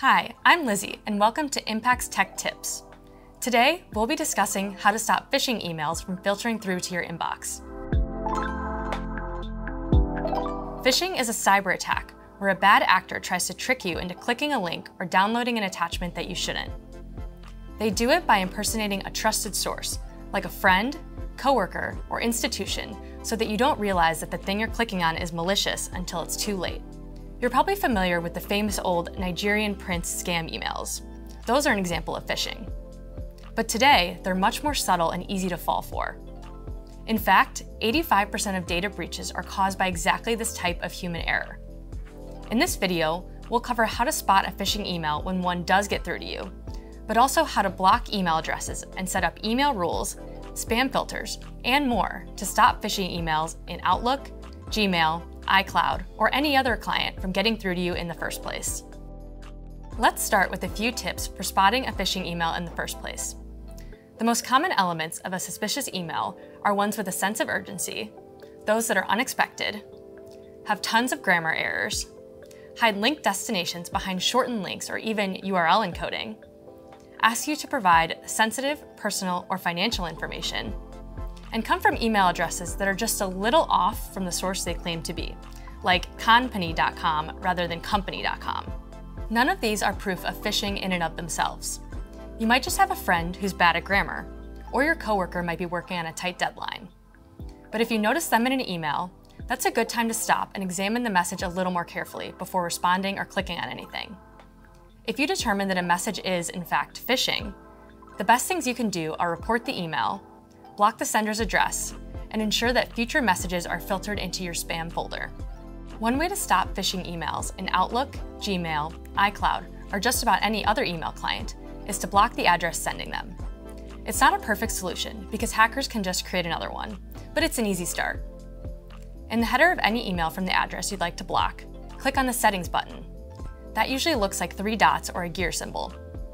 Hi, I'm Lizzie, and welcome to Impact's Tech Tips. Today, we'll be discussing how to stop phishing emails from filtering through to your inbox. Phishing is a cyber attack where a bad actor tries to trick you into clicking a link or downloading an attachment that you shouldn't. They do it by impersonating a trusted source, like a friend, coworker, or institution, so that you don't realize that the thing you're clicking on is malicious until it's too late. You're probably familiar with the famous old Nigerian prince scam emails. Those are an example of phishing. But today, they're much more subtle and easy to fall for. In fact, 85% of data breaches are caused by exactly this type of human error. In this video, we'll cover how to spot a phishing email when one does get through to you, but also how to block email addresses and set up email rules, spam filters, and more to stop phishing emails in Outlook, Gmail, iCloud, or any other client from getting through to you in the first place. Let's start with a few tips for spotting a phishing email in the first place. The most common elements of a suspicious email are ones with a sense of urgency, those that are unexpected, have tons of grammar errors, hide link destinations behind shortened links or even URL encoding, ask you to provide sensitive, personal, or financial information, and come from email addresses that are just a little off from the source they claim to be, like company.com rather than company.com. None of these are proof of phishing in and of themselves. You might just have a friend who's bad at grammar, or your coworker might be working on a tight deadline. But if you notice them in an email, that's a good time to stop and examine the message a little more carefully before responding or clicking on anything. If you determine that a message is, in fact, phishing, the best things you can do are report the email, block the sender's address, and ensure that future messages are filtered into your spam folder. One way to stop phishing emails in Outlook, Gmail, iCloud, or just about any other email client is to block the address sending them. It's not a perfect solution because hackers can just create another one, but it's an easy start. In the header of any email from the address you'd like to block, click on the Settings button. That usually looks like 3 dots or a gear symbol.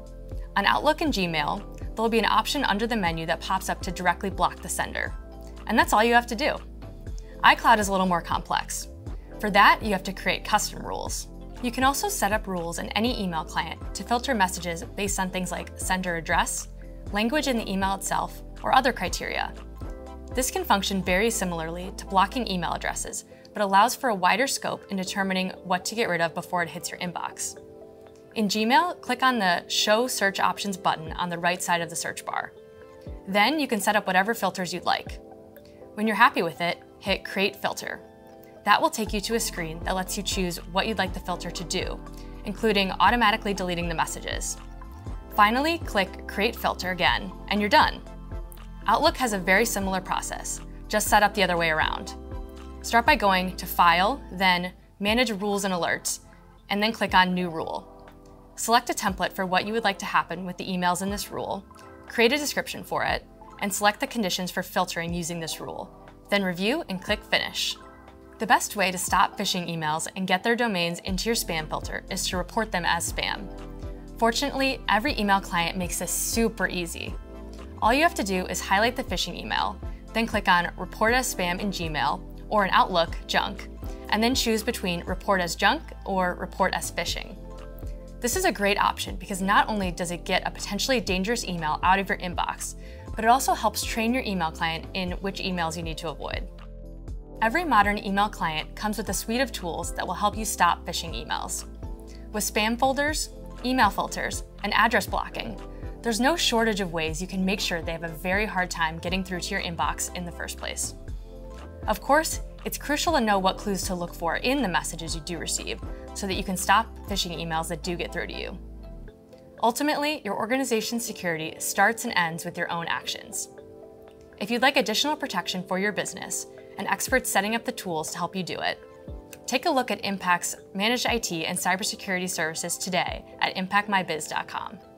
On Outlook and Gmail, there'll be an option under the menu that pops up to directly block the sender. And that's all you have to do. iCloud is a little more complex. For that, you have to create custom rules. You can also set up rules in any email client to filter messages based on things like sender address, language in the email itself, or other criteria. This can function very similarly to blocking email addresses, but allows for a wider scope in determining what to get rid of before it hits your inbox. In Gmail, click on the Show Search Options button on the right side of the search bar. Then you can set up whatever filters you'd like. When you're happy with it, hit Create Filter. That will take you to a screen that lets you choose what you'd like the filter to do, including automatically deleting the messages. Finally, click Create Filter again, and you're done. Outlook has a very similar process, just set up the other way around. Start by going to File, then Manage Rules and Alerts, and then click on New Rule. Select a template for what you would like to happen with the emails in this rule, create a description for it, and select the conditions for filtering using this rule. Then review and click Finish. The best way to stop phishing emails and get their domains into your spam filter is to report them as spam. Fortunately, every email client makes this super easy. All you have to do is highlight the phishing email, then click on Report as Spam in Gmail, or in Outlook, Junk, and then choose between Report as Junk or Report as Phishing. This is a great option because not only does it get a potentially dangerous email out of your inbox, but it also helps train your email client in which emails you need to avoid. Every modern email client comes with a suite of tools that will help you stop phishing emails. With spam folders, email filters, and address blocking, there's no shortage of ways you can make sure they have a very hard time getting through to your inbox in the first place. Of course, it's crucial to know what clues to look for in the messages you do receive so that you can stop phishing emails that do get through to you. Ultimately, your organization's security starts and ends with your own actions. If you'd like additional protection for your business and experts setting up the tools to help you do it, take a look at Impact's Managed IT and Cybersecurity Services today at impactmybiz.com.